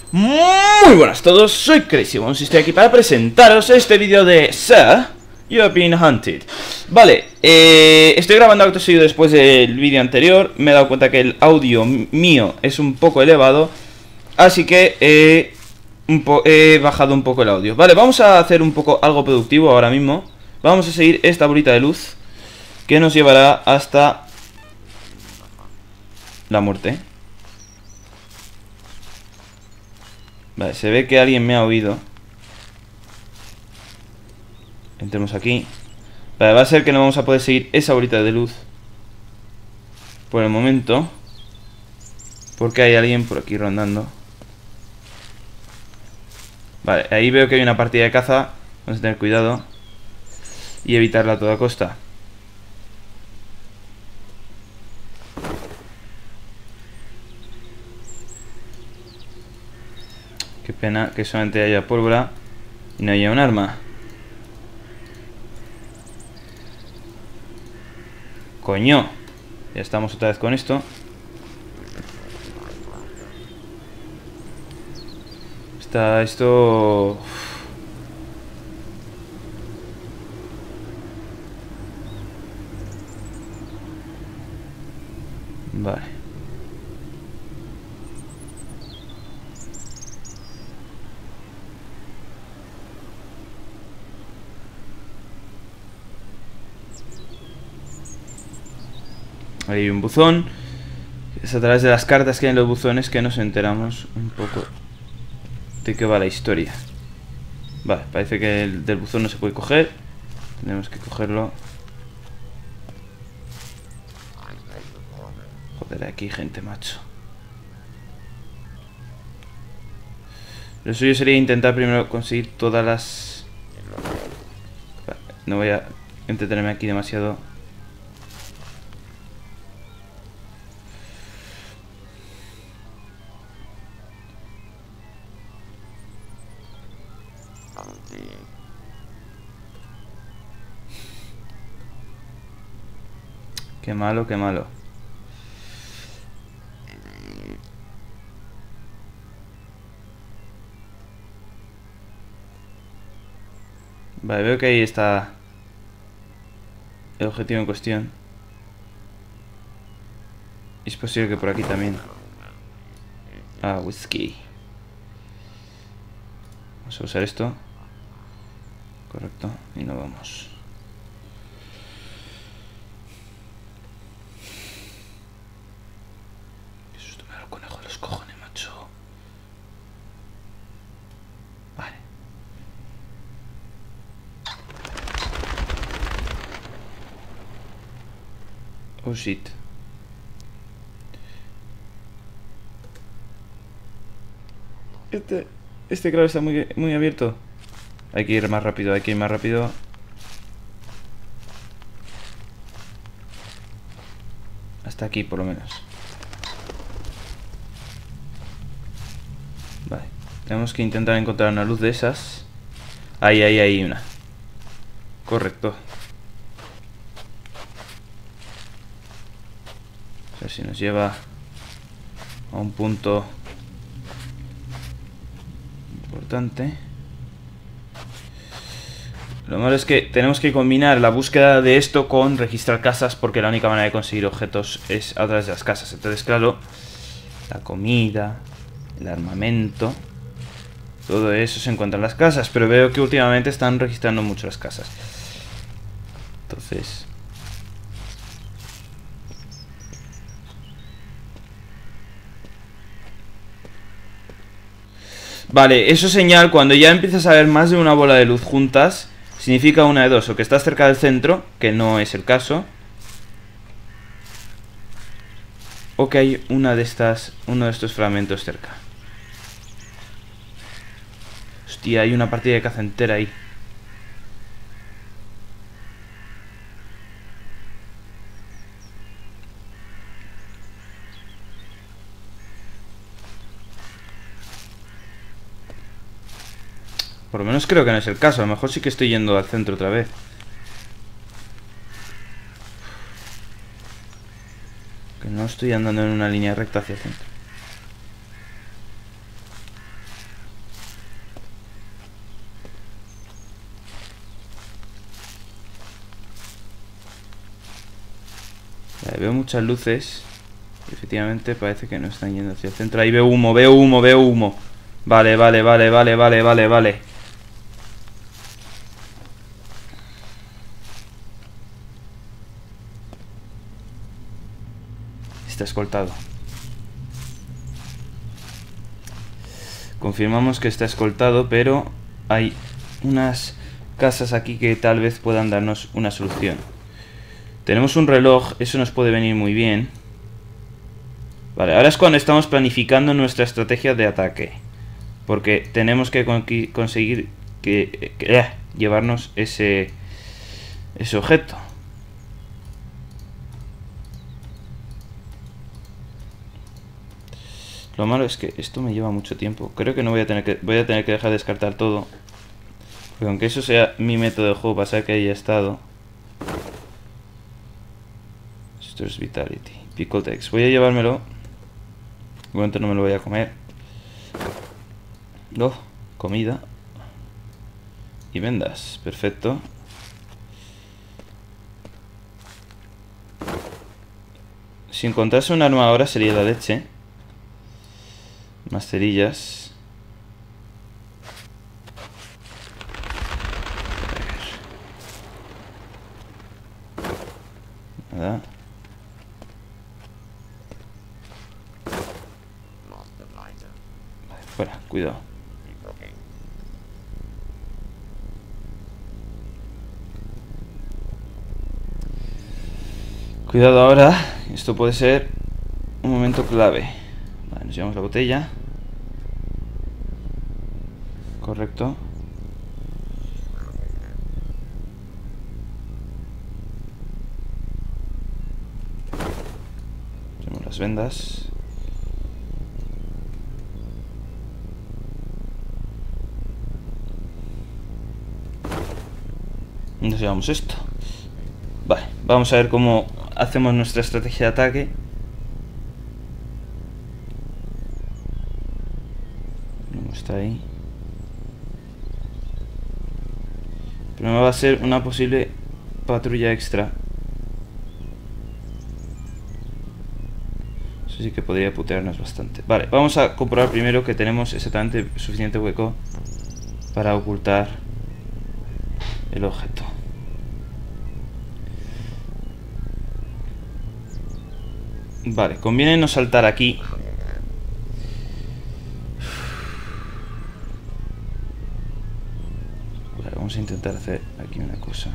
Muy buenas a todos, soy Crazy Bones y estoy aquí para presentaros este vídeo de Sir, You've Been Hunted. Vale, estoy grabando acto seguido después del vídeo anterior. Me he dado cuenta que el audio mío es un poco elevado, así que he bajado un poco el audio. Vale, vamos a hacer un poco algo productivo ahora mismo. Vamos a seguir esta bolita de luz que nos llevará hasta la muerte. Vale, se ve que alguien me ha oído. Entremos aquí. Vale, va a ser que no vamos a poder seguir esa bolita de luz por el momento, porque hay alguien por aquí rondando. Vale, ahí veo que hay una partida de caza. Vamos a tener cuidado y evitarla a toda costa. Qué pena que solamente haya pólvora y no haya un arma. Coño. Ya estamos otra vez con esto. Está esto... Vale. Hay un buzón. Es a través de las cartas que hay en los buzones que nos enteramos un poco de qué va la historia. Vale, parece que el del buzón no se puede coger. Tenemos que cogerlo. Joder, aquí gente, macho. Lo suyo sería intentar primero conseguir todas las... Vale, no voy a entretenerme aquí demasiado. Qué malo, qué malo. Vale, veo que ahí está el objetivo en cuestión. Es posible que por aquí también. Ah, whisky. Vamos a usar esto. Correcto, y nos vamos. Qué susto me da el conejo de los cojones, macho. Vale. Oh shit. Este claro está muy abierto. Hay que ir más rápido, hay que ir más rápido. Hasta aquí por lo menos. Vale, tenemos que intentar encontrar una luz de esas. Ahí hay una. Correcto. A ver si nos lleva a un punto importante. Lo malo es que tenemos que combinar la búsqueda de esto con registrar casas, porque la única manera de conseguir objetos es a través de las casas. Entonces, claro, la comida, el armamento, todo eso se encuentra en las casas, pero veo que últimamente están registrando mucho las casas. Entonces... Vale, eso es señal cuando ya empiezas a ver más de una bola de luz juntas. Significa una de dos, o que estás cerca del centro, que no es el caso, o que hay uno de estos fragmentos cerca. Hostia, hay una partida de caza entera ahí. Por lo menos creo que no es el caso. A lo mejor sí que estoy yendo al centro otra vez. Que no estoy andando en una línea recta hacia el centro. Vale, veo muchas luces. Efectivamente parece que no están yendo hacia el centro. Ahí veo humo, veo humo, veo humo. Vale, vale, vale, vale, vale, vale, vale. Está escoltado. Confirmamos que está escoltado, pero hay unas casas aquí que tal vez puedan darnos una solución. Tenemos un reloj, eso nos puede venir muy bien. Vale, ahora es cuando estamos planificando nuestra estrategia de ataque. Porque tenemos que conseguir llevarnos ese objeto. Lo malo es que esto me lleva mucho tiempo. Creo que no voy a tener que dejar de descartar todo. Porque aunque eso sea mi método de juego, pasar que haya estado. Esto es Vitality. Picotex. Voy a llevármelo. De momento no me lo voy a comer. Oh, comida. Y vendas. Perfecto. Si encontrase un arma ahora sería la leche. Más cerillas. Nada. Vale, fuera, cuidado. Cuidado ahora, esto puede ser un momento clave. Vale, nos llevamos la botella. Correcto. Tenemos las vendas. Nos llevamos esto. Vale, vamos a ver cómo hacemos nuestra estrategia de ataque. No está ahí. Pero me va a ser una posible patrulla extra. Eso sí que podría putearnos bastante. Vale, vamos a comprobar primero que tenemos exactamente suficiente hueco para ocultar el objeto. Vale, conviene no saltar aquí. Vale, vamos a intentar hacer aquí una cosa.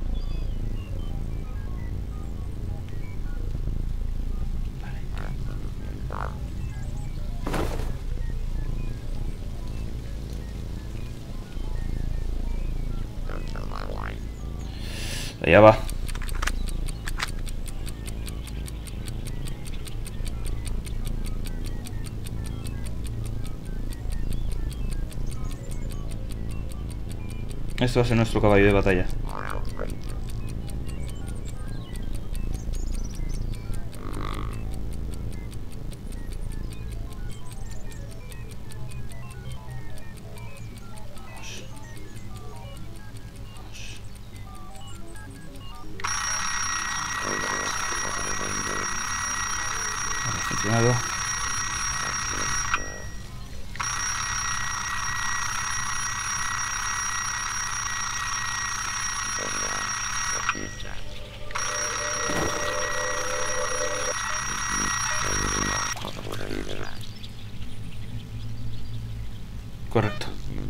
Allá va. Esto va a ser nuestro caballo de batalla. Ha funcionado. Correcto.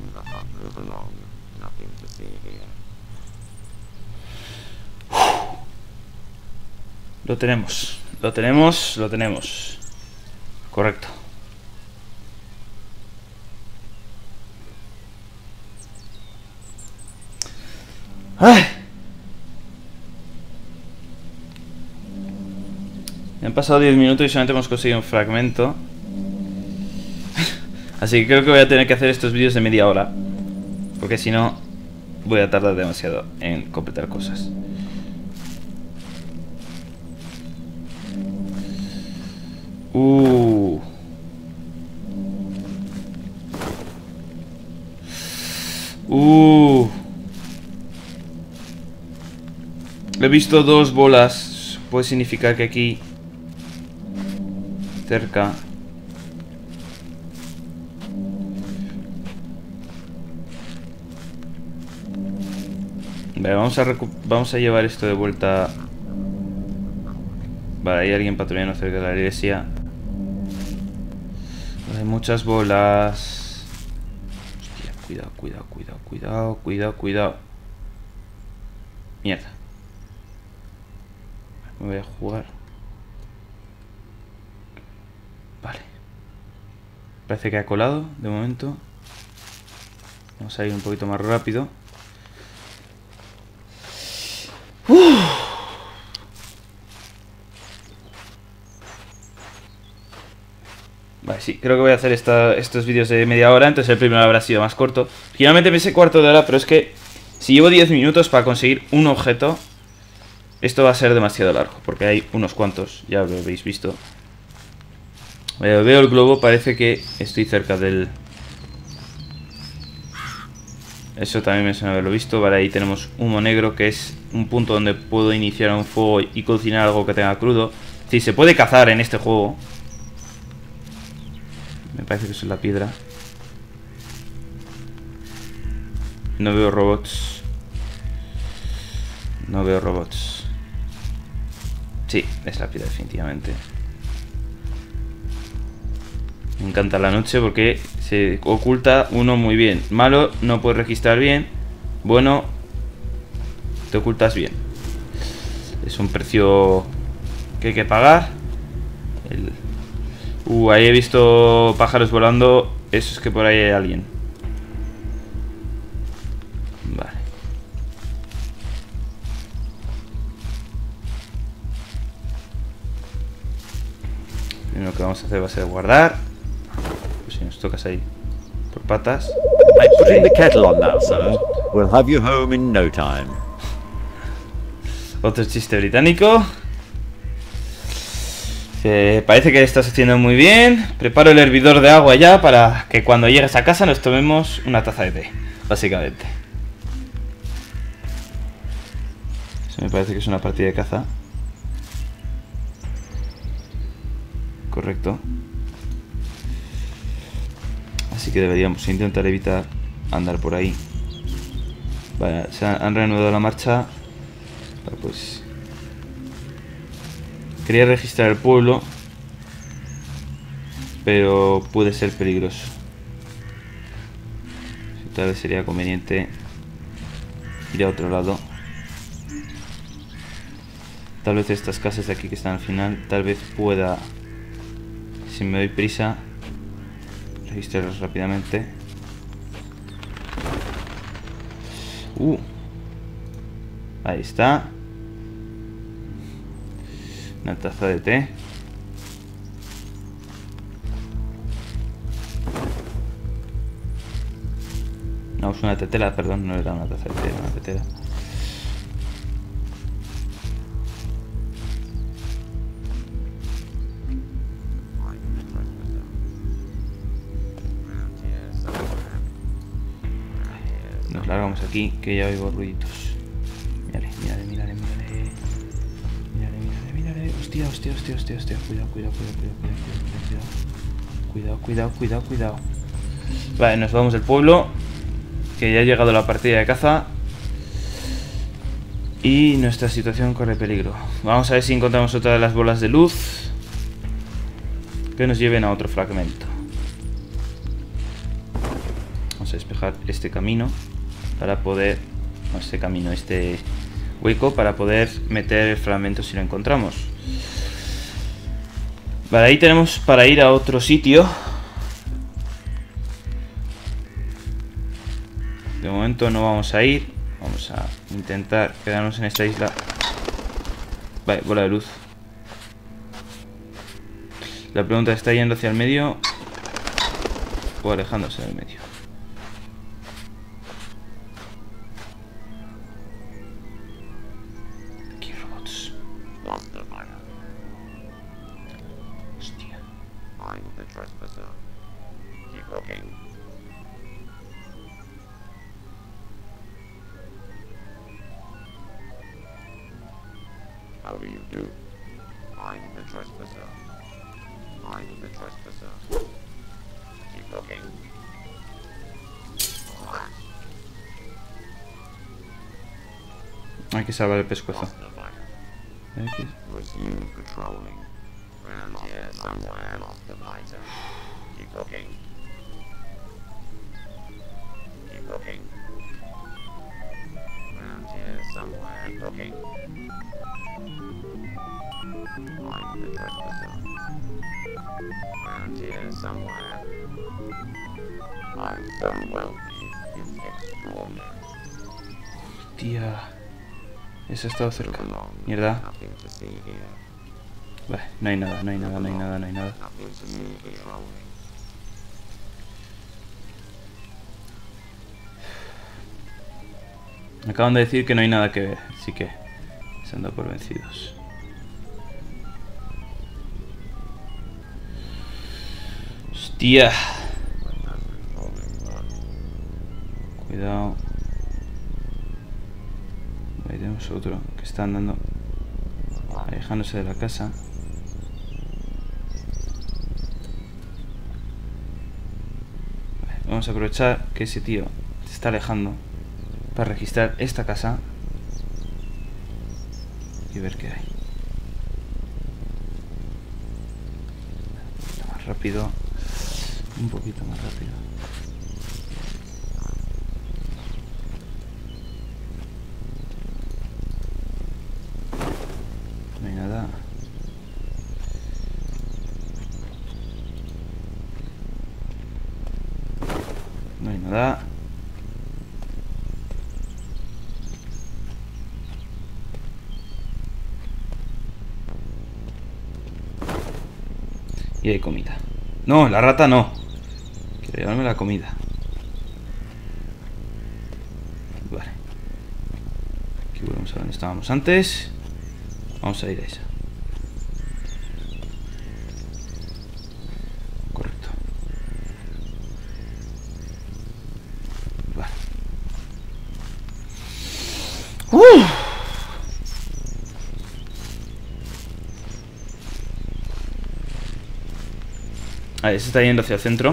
Lo tenemos. Lo tenemos. Lo tenemos. Correcto. ¡Ay! Me han pasado 10 minutos y solamente hemos conseguido un fragmento. Así que creo que voy a tener que hacer estos vídeos de media hora. Porque si no, voy a tardar demasiado en completar cosas. He visto dos bolas puede significar que aquí cerca vale, vamos a llevar esto de vuelta. Vale, hay alguien patrullando cerca de la iglesia. Hay muchas bolas. Hostia, cuidado, cuidado, cuidado, cuidado, cuidado, cuidado. Mierda. Me voy a jugar. Vale. Parece que ha colado de momento. Vamos a ir un poquito más rápido. Vale, sí, creo que voy a hacer estos vídeos de media hora. Entonces el primero habrá sido más corto. Finalmente pensé cuarto de hora, pero es que si llevo 10 minutos para conseguir un objeto, esto va a ser demasiado largo, porque hay unos cuantos, ya lo habéis visto. Veo el globo, parece que estoy cerca del... Eso también me suena haberlo visto. Vale, ahí tenemos humo negro, que es un punto donde puedo iniciar un fuego y cocinar algo que tenga crudo. Sí, se puede cazar en este juego. Me parece que eso es la piedra. No veo robots. No veo robots. Sí, es la piedra definitivamente. Me encanta la noche porque se oculta uno muy bien. Malo, no puedes registrar bien. Bueno, te ocultas bien. Es un precio que hay que pagar. Ahí he visto pájaros volando. Eso es que por ahí hay alguien. Vale. Lo que vamos a hacer va a ser guardar. Pues si nos tocas ahí por patas. I'm putting the kettle on now, sir. We'll have you home in no time. Otro chiste británico. Parece que estás haciendo muy bien. Preparo el hervidor de agua ya para que cuando llegues a casa nos tomemos una taza de té, básicamente. Eso me parece que es una partida de caza. Correcto. Así que deberíamos intentar evitar andar por ahí. Vale, se han reanudado la marcha. Vale, pues... Quería registrar el pueblo, pero puede ser peligroso. Tal vez sería conveniente ir a otro lado. Tal vez estas casas de aquí que están al final, tal vez pueda, si me doy prisa, registrarlas rápidamente. Ahí está. Una taza de té. No, es una tetera, perdón, no era una taza de té, era una tetera. Nos largamos aquí, que ya oigo ruiditos. Mírale, mírale, mírale, mírale. Mírale, mírale, mírale. Hostia, hostia, hostia, hostia, hostia. Cuidado, cuidado, cuidado, cuidado, cuidado, cuidado, cuidado, cuidado. Vale, nos vamos del pueblo, que ya ha llegado la partida de caza. Y nuestra situación corre peligro. Vamos a ver si encontramos otra de las bolas de luz que nos lleven a otro fragmento. Vamos a despejar este camino para poder... No, este camino, este hueco para poder meter el fragmento si lo encontramos. Vale, ahí tenemos para ir a otro sitio. De momento no vamos a ir. Vamos a intentar quedarnos en esta isla. Vale, bola de luz. La pregunta está yendo hacia el medio o alejándose del medio. Aquí robots. Hostia. I'm the trespasser. Keep looking. How do you do? I'm the trespasser. I'm the trespasser. Keep looking. Hay que salvar el pescuezo. Lost the biter. Aquí. Was you patrolling? Round here somewhere. Lost the biter. Keep looking. Keep looking. Round here somewhere. Keep looking. I'm the trespasser. Round here somewhere. I'm so wealthy. It's extraordinary. Tía. Eso ha estado cerca. Look along. Mierda. Nothing to see here. Vale, no hay nada, no hay nada, no hay nada, no hay nada. Nothing to see here. Patrolling. Me acaban de decir que no hay nada que ver, así que se han dado por vencidos. Hostia. Cuidado. Ahí tenemos otro que está andando, alejándose de la casa. Vale, vamos a aprovechar que ese tío se está alejando para registrar esta casa y ver qué hay. Más rápido, un poquito más rápido. No hay nada. No hay nada. Y hay comida. No, la rata no. Quiero llevarme la comida. Vale. Aquí volvemos a donde estábamos antes. Vamos a ir a esa. Correcto. Vale. Vale, se está yendo hacia el centro.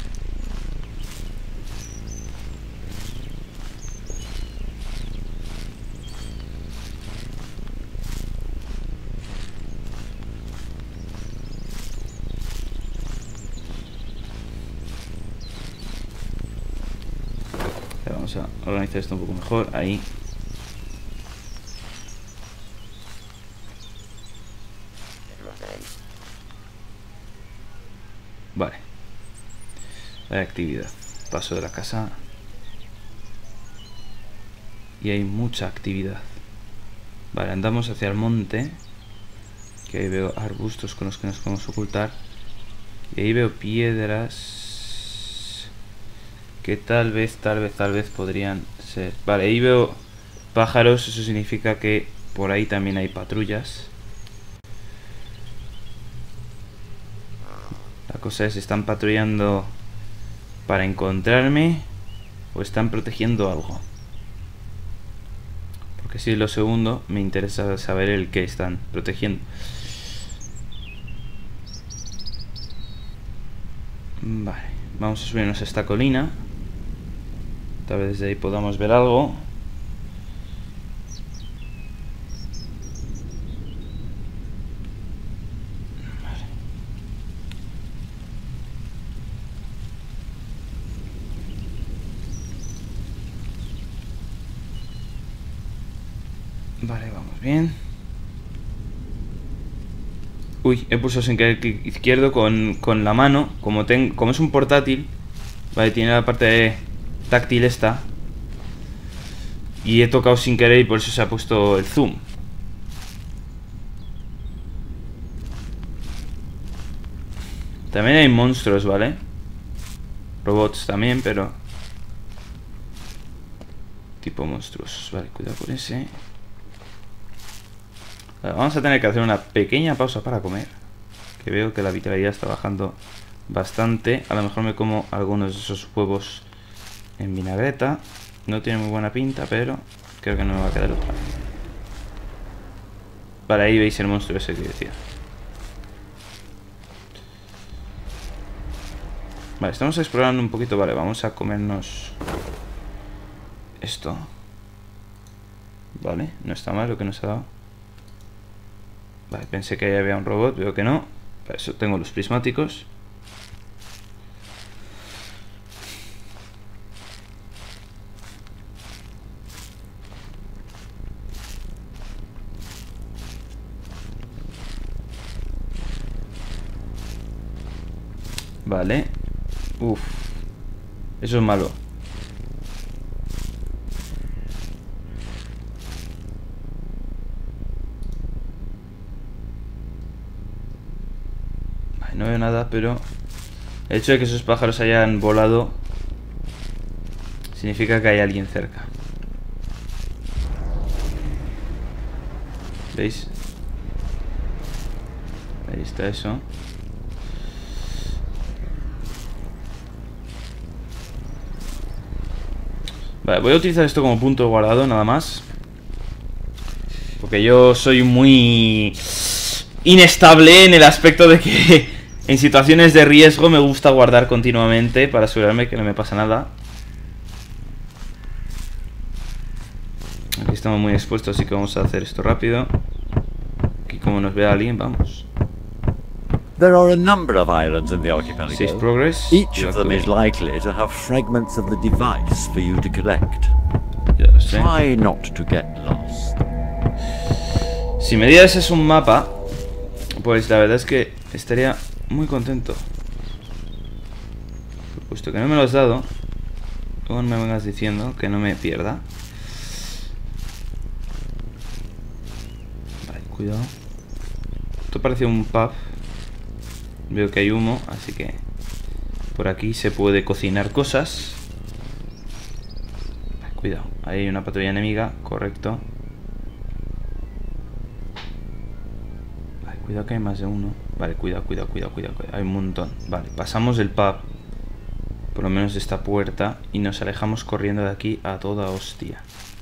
Vamos a organizar esto un poco mejor. Ahí. Vale. Hay actividad. Paso de la casa. Y hay mucha actividad. Vale, andamos hacia el monte. Que ahí veo arbustos con los que nos podemos ocultar. Y ahí veo piedras que tal vez podrían ser. Vale, ahí veo pájaros. Eso significa que por ahí también hay patrullas. La cosa es, ¿están patrullando para encontrarme o están protegiendo algo? Porque si es lo segundo, me interesa saber el que están protegiendo. Vale, vamos a subirnos a esta colina. Tal vez desde ahí podamos ver algo. Vale, vamos bien. Uy, he pulsado sin querer clic izquierdo con la mano. Como es un portátil, vale, tiene la parte táctil esta. Y he tocado sin querer y por eso se ha puesto el zoom. También hay monstruos, ¿vale? Robots también, pero tipo monstruosos. Vale, cuidado con ese. Vale, vamos a tener que hacer una pequeña pausa para comer. Que veo que la vitalidad está bajando bastante. A lo mejor me como algunos de esos huevos en vinagreta. No tiene muy buena pinta, pero creo que no me va a quedar otra. Vale, ahí veis el monstruo ese que decía. Vale, estamos explorando un poquito. Vale, vamos a comernos esto. Vale, no está mal lo que nos ha dado. Vale, pensé que ahí había un robot, veo que no. Para eso tengo los prismáticos. Vale. Uf. Eso es malo. Vale, no veo nada, pero el hecho de que esos pájaros hayan volado significa que hay alguien cerca. ¿Veis? Ahí está eso. Vale, voy a utilizar esto como punto de guardado, nada más. Porque yo soy muy inestable en el aspecto de que en situaciones de riesgo me gusta guardar continuamente para asegurarme que no me pasa nada. Aquí estamos muy expuestos, así que vamos a hacer esto rápido. Aquí como nos vea alguien, vamos. There are a number of islands in the 6 archipelago. progress. Each of them is likely to have fragments of the device for you to collect. Ya lo sé. Try not to get lost. Si me dieras un mapa, pues la verdad es que estaría muy contento. Puesto que no me lo has dado, luego no me vengas diciendo que no me pierda. Vale, cuidado. Esto parece un pub. Veo que hay humo, así que por aquí se puede cocinar cosas. Vale, cuidado, ahí hay una patrulla enemiga, correcto. Vale, cuidado que hay más de uno. Vale, cuidado. Hay un montón. Vale, pasamos el pub, por lo menos de esta puerta, y nos alejamos corriendo de aquí a toda hostia.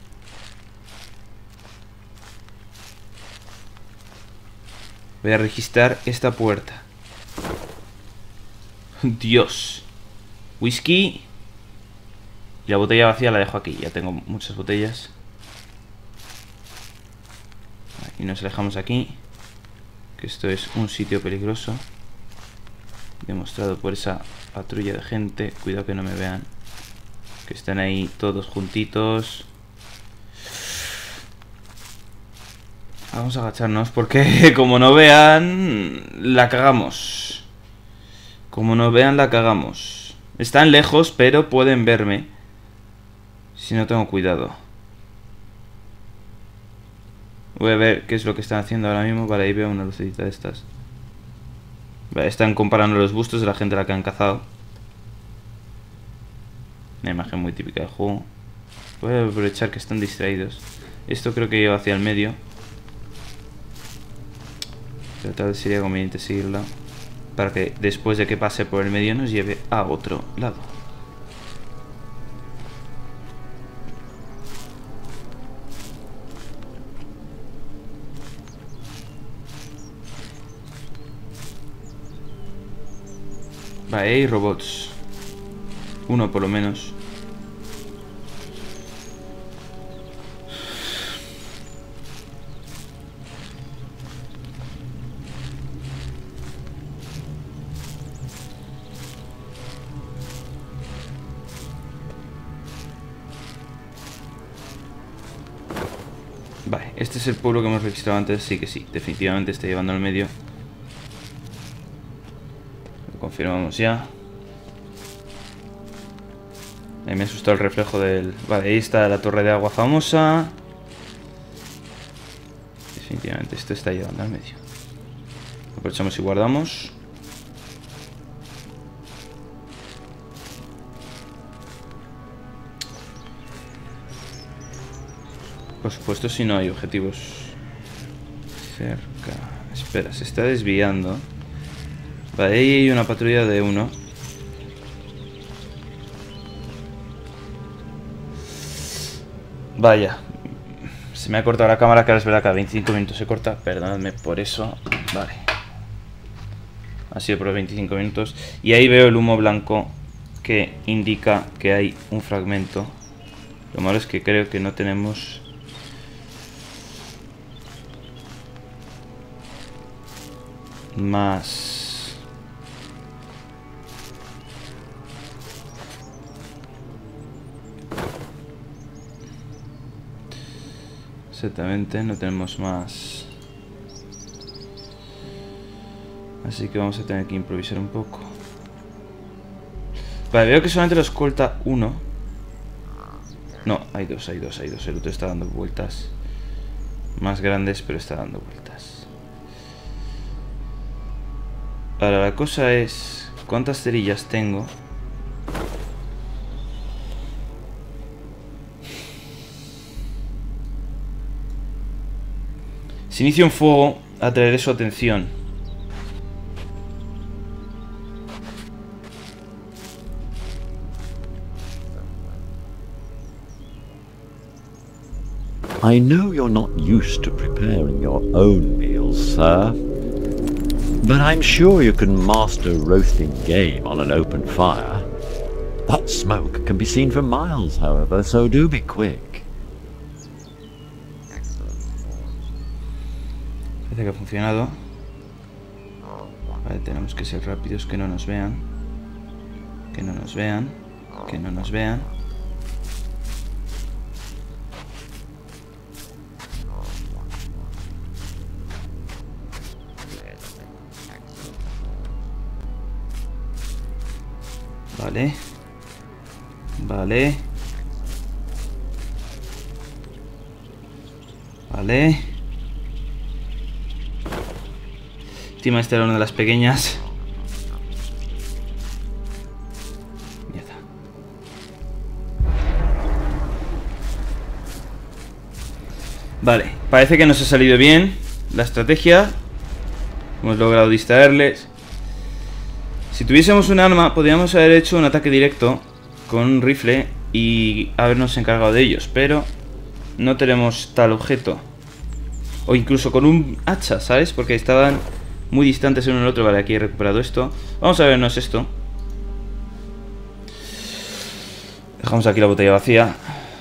Voy a registrar esta puerta. Dios. Whisky. Y la botella vacía la dejo aquí. Ya tengo muchas botellas. Y nos alejamos aquí. Que esto es un sitio peligroso. Demostrado por esa patrulla de gente. Cuidado que no me vean. Que están ahí todos juntitos. Vamos a agacharnos porque como no vean, la cagamos. Como no vean, la cagamos. Están lejos, pero pueden verme si no tengo cuidado. Voy a ver qué es lo que están haciendo ahora mismo. Vale, ahí veo una lucecita de estas. Vale, están comparando los bustos de la gente a la que han cazado. Una imagen muy típica del juego. Voy a aprovechar que están distraídos. Esto creo que lleva hacia el medio. Pero tal vez sería conveniente seguirla para que después de que pase por el medio nos lleve a otro lado. Vale, hay robots. Uno por lo menos. Vale, este es el pueblo que hemos registrado antes. Sí que sí, definitivamente está llevando al medio. Lo confirmamos ya. Ahí me asustó el reflejo del... Vale, ahí está la torre de agua famosa. Definitivamente esto está llevando al medio. Aprovechamos y guardamos. Por supuesto, si no hay objetivos cerca. Espera, se está desviando. Vale, ahí hay una patrulla de uno. Se me ha cortado la cámara, que ahora es verdad que a 25 minutos se corta. Perdonadme por eso. Vale. Ha sido por los 25 minutos. Y ahí veo el humo blanco que indica que hay un fragmento. Lo malo es que creo que no tenemos... más... Exactamente, no tenemos más. Así que vamos a tener que improvisar un poco. Vale, veo que solamente lo escolta uno. No, hay dos. El otro está dando vueltas. Más grandes, pero está dando vueltas. Ahora la cosa es... ¿cuántas cerillas tengo? Si inicio un fuego, atraeré su atención. I know you're not used to preparing your own meals, sir. But I'm sure you can master roasting game on an open fire. That smoke can be seen for miles, however, so do be quick. Parece que ha funcionado. Vale, tenemos que ser rápidos, que no nos vean. Que no nos vean. Que no nos vean. Vale. Vale. Vale. Encima esta era una de las pequeñas. Mierda. Vale, parece que nos ha salido bien la estrategia. Hemos logrado distraerles. Si tuviésemos un arma, podríamos haber hecho un ataque directo con un rifle y habernos encargado de ellos, pero no tenemos tal objeto. O incluso con un hacha, ¿sabes? Porque estaban muy distantes el uno del otro. Vale, aquí he recuperado esto. Vamos a vernos esto. Dejamos aquí la botella vacía.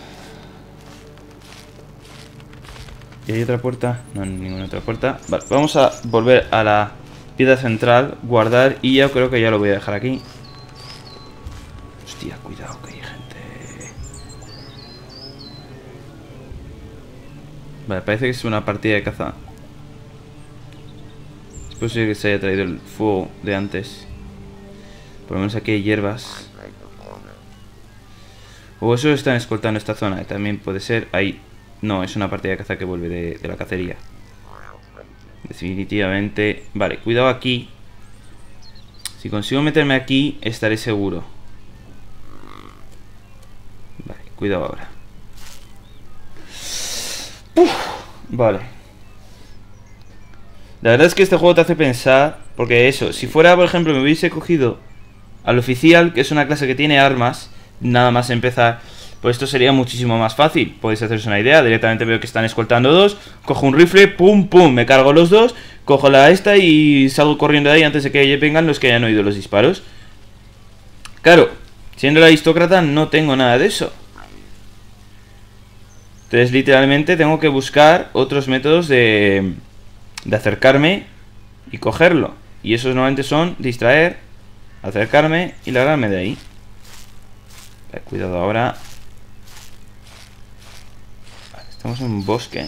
¿Y hay otra puerta? No hay ninguna otra puerta. Vale, vamos a volver a la piedra central, guardar, y yo creo que ya lo voy a dejar aquí. Hostia, cuidado que hay gente. Vale, parece que es una partida de caza. Es posible que se haya traído el fuego de antes. Por lo menos aquí hay hierbas. O eso están escoltando esta zona, que también puede ser. Ahí. No, es una partida de caza que vuelve de la cacería. Definitivamente. Vale, cuidado aquí. Si consigo meterme aquí, estaré seguro. Vale, cuidado ahora. Vale. La verdad es que este juego te hace pensar. Porque eso, si fuera, por ejemplo, me hubiese cogido al oficial, que es una clase que tiene armas, nada más empezar, pues esto sería muchísimo más fácil. Podéis haceros una idea. Directamente veo que están escoltando dos. Cojo un rifle, pum, pum, me cargo los dos. Cojo la esta y salgo corriendo de ahí antes de que vengan los que hayan oído los disparos. Claro, siendo el aristócrata no tengo nada de eso. Entonces literalmente tengo que buscar otros métodos de acercarme y cogerlo. Y esos normalmente son distraer, acercarme y largarme de ahí. Vale, cuidado ahora. Vale, estamos en un bosque.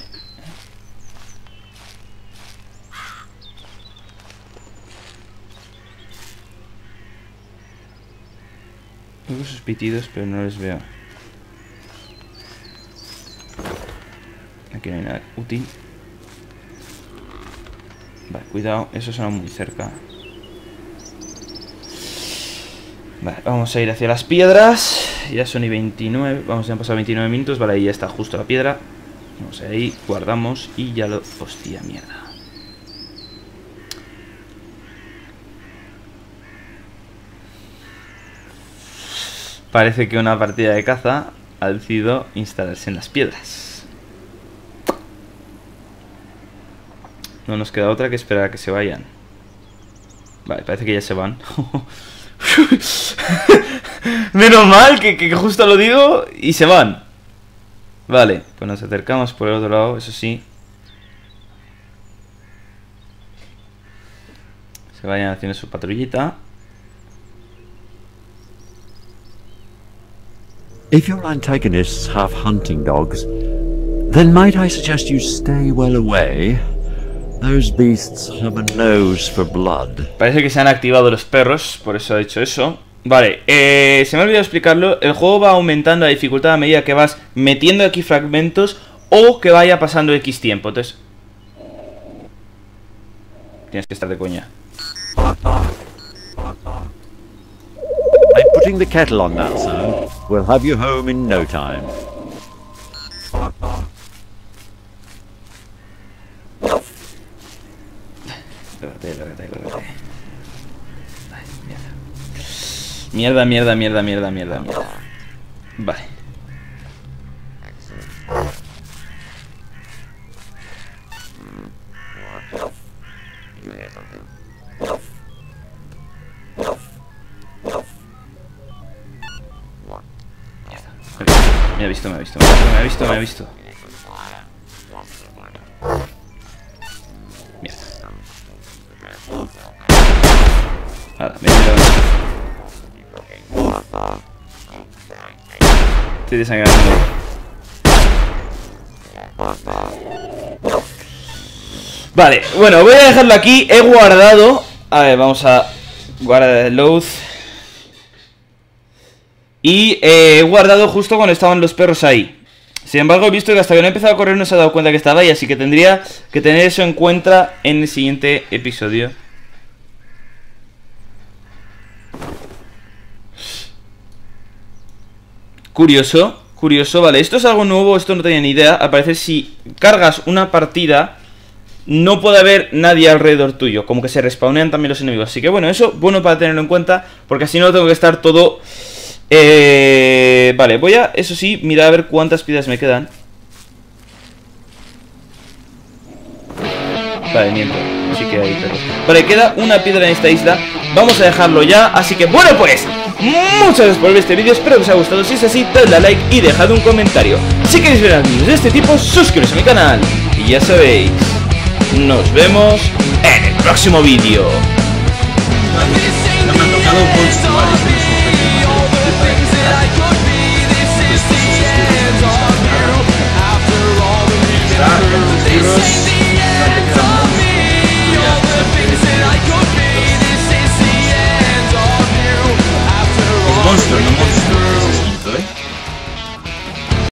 Veo sus pitidos, pero no les veo. Aquí no hay nada útil. Vale, cuidado, eso suena muy cerca. Vale, vamos a ir hacia las piedras. Ya son y 29. Vamos, ya han pasado 29 minutos. Vale, ahí ya está justo la piedra. Vamos ahí, guardamos y ya lo... Hostia, mierda. Parece que una partida de caza ha decidido instalarse en las piedras. No nos queda otra que esperar a que se vayan. Vale, parece que ya se van. Menos mal que justo lo digo y se van. Vale, pues nos acercamos por el otro lado, eso sí. Se vayan haciendo su patrullita. If your antagonists have hunting dogs, then might I suggest you stay well away? Those beasts have a nose for blood. Parece que se han activado los perros, por eso ha hecho eso. Vale, se me ha olvidado explicarlo. El juego va aumentando la dificultad a medida que vas metiendo aquí fragmentos o que vaya pasando X tiempo. Entonces tienes que estar de coña. I'm putting the kettle on that, sir. We'll have you home in no time. Lárgate. Ay, mierda. Vale. Me ha visto. Mierda. Nada, me he tirado. Estoy desangrando. Vale, bueno, voy a dejarlo aquí. He guardado. A ver, vamos a guardar el load. Y he guardado justo cuando estaban los perros ahí. Sin embargo, he visto que hasta que no he empezado a correr no se ha dado cuenta que estaba ahí. Así que tendría que tener eso en cuenta en el siguiente episodio. Curioso, vale, esto es algo nuevo, esto no tenía ni idea. Al parecer si cargas una partida no puede haber nadie alrededor tuyo, como que se respawnean también los enemigos. Así que bueno, eso bueno para tenerlo en cuenta, porque así no tengo que estar todo... Vale, voy a, eso sí, mirar a ver cuántas piedras me quedan. Vale, miento, sí que hay perros. Vale, queda una piedra en esta isla. Vamos a dejarlo ya, así que bueno pues, muchas gracias por ver este vídeo, espero que os haya gustado. Si es así, dadle a like y dejad un comentario. Si queréis ver vídeos de este tipo, suscribiros a mi canal. Y ya sabéis, nos vemos en el próximo vídeo. No me ha tocado por